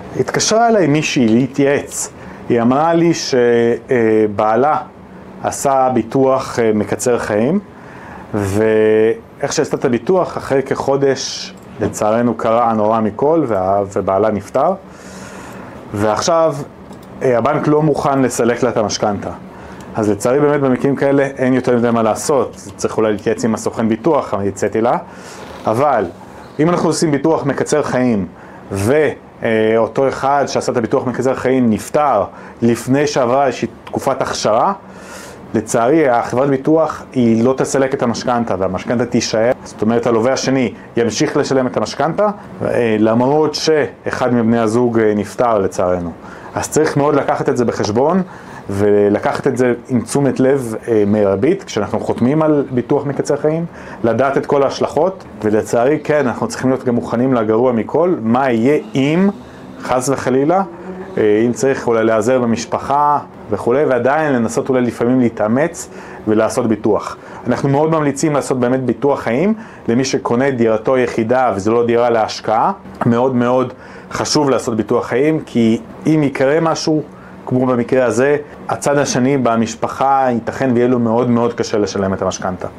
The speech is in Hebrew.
התקשרה אליי מישהי להתייעץ. היא אמרה לי שבעלה עשה ביטוח מקצר חיים, ואיך שעשתה את הביטוח, אחרי כחודש לצערנו קרה הנורא מכל, ובעלה נפטר, ועכשיו הבנק לא מוכן לסלק לה את המשכנתה. אז לצערי באמת במקרים כאלה אין יותר מדי מה לעשות, צריך אולי להתייעץ עם הסוכן ביטוח, הצעתי לה, אבל אם אנחנו עושים ביטוח מקצר חיים, ואותו אחד שעשה את הביטוח מקצר חיים נפטר לפני שעברה איזושהי תקופת הכשרה, לצערי החברת ביטוח היא לא תסלק את המשכנתה, והמשכנתה תישאר. זאת אומרת הלווה השני ימשיך לשלם את המשכנתה, למרות שאחד מבני הזוג נפטר לצערנו. אז צריך מאוד לקחת את זה בחשבון, ולקחת את זה עם תשומת לב מרבית, כשאנחנו חותמים על ביטוח מקצר חיים, לדעת את כל ההשלכות, ולצערי כן, אנחנו צריכים להיות גם מוכנים לגרוע מכל, מה יהיה אם, חס וחלילה, אם צריך אולי להיעזר במשפחה וכו', ועדיין לנסות אולי לפעמים להתאמץ ולעשות ביטוח. אנחנו מאוד ממליצים לעשות באמת ביטוח חיים, למי שקונה דירתו יחידה וזו לא דירה להשקעה, מאוד מאוד חשוב לעשות ביטוח חיים, כי אם יקרה משהו, כמו במקרה הזה, הצד השני במשפחה ייתכן ויהיה לו מאוד מאוד קשה לשלם את המשכנתה.